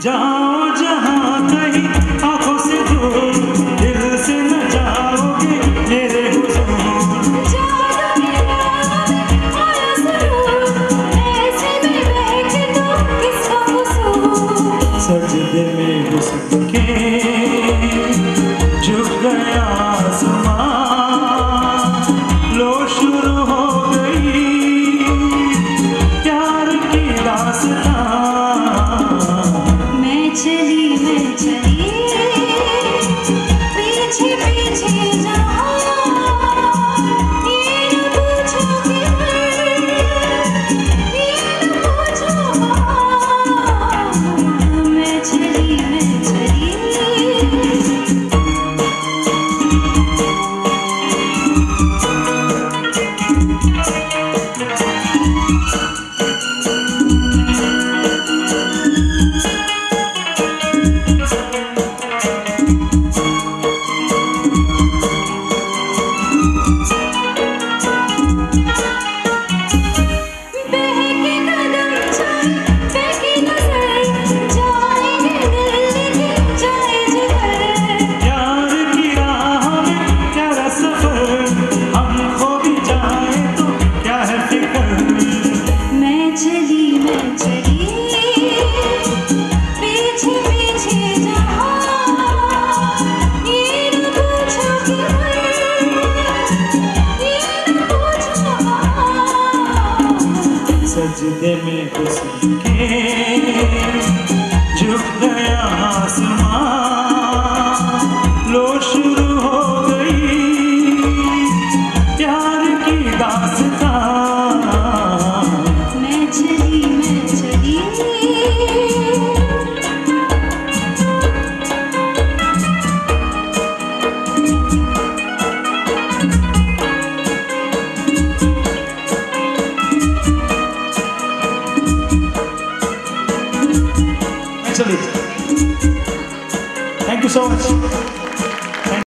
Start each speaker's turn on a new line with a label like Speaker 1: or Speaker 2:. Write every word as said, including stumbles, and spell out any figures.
Speaker 1: जाओ जहाँ कहीं आंखों से दूर, दिल से न जाओगे मेरे हुजूर। सजदे में घुस के झुक गया आसमां, लो शुरू हो गई प्यार की दास्तां।
Speaker 2: मैं चली मैं चली पीछे पीछे जाऊं, ये न पूछो कि ये न पूछो, मैं चली मैं चली।
Speaker 1: सजदे में घुस के झुक गया आसमां, लो शुरू हो गई प्यार की दास्तां।
Speaker 2: मैं चली मैं चली।
Speaker 1: Thank you so much.